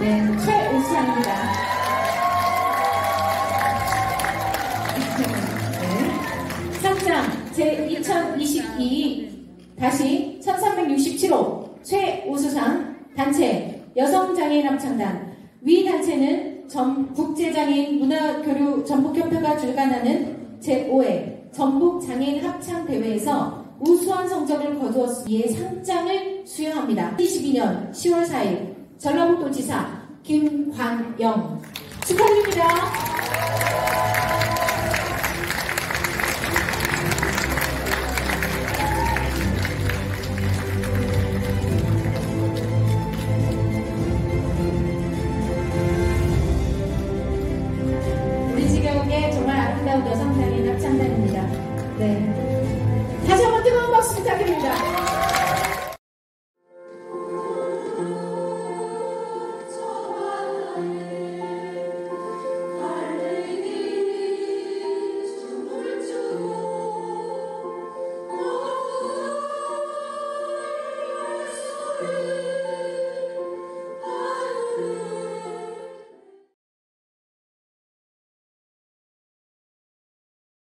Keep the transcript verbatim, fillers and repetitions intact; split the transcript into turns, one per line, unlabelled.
네, 최우수상입니다. 네. 상장 제이천이십이 다시 천삼백육십칠 호 최우수상 단체 여성장애인 합창단. 위 단체는 전 국제장애인 문화교류 전북협회가 주관하는 제오 회 전북장애인 합창대회에서 우수한 성적을 거두었기에 상장을 수여합니다. 이천이십이 년 시월 사일 전라북도지사 김관영 축하드립니다. 우리 지경의 정말 아름다운 여성장애인 합창단입니다. 네, 다시 한번 뜨거운 박수 부탁드립니다.
Thank you.